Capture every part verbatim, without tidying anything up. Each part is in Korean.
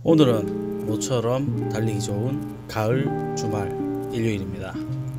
오늘은 모처럼 달리기 좋은 가을 주말 일요일입니다.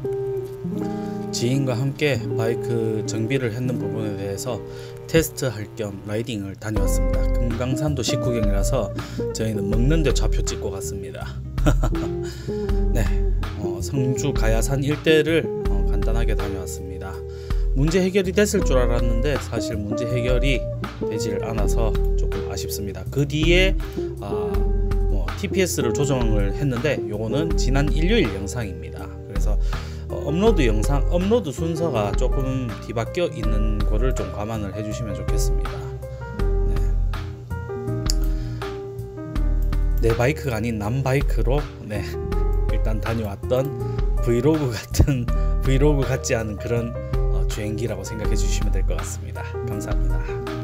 지인과 함께 바이크 정비를 했는 부분에 대해서 테스트할 겸 라이딩을 다녀왔습니다. 금강산도 식후경이라서 저희는 먹는데 좌표 찍고 갔습니다. 네, 어, 성주 가야산 일대를 어, 간단하게 다녀왔습니다. 문제 해결이 됐을 줄 알았는데 사실 문제 해결이 되질 않아서 조금 아쉽습니다. 그 뒤에 아, 뭐 티피에스를 조정을 했는데 요거는 지난 일요일 영상입니다. 그래서 어, 업로드 영상, 업로드 순서가 조금 뒤바뀌어 있는 거를 좀 감안을 해주시면 좋겠습니다. 네. 내 바이크가 아닌 남 바이크로 네, 일단 다녀왔던 브이로그 같은 브이로그 같지 않은 그런 어, 주행기라고 생각해 주시면 될 것 같습니다. 감사합니다.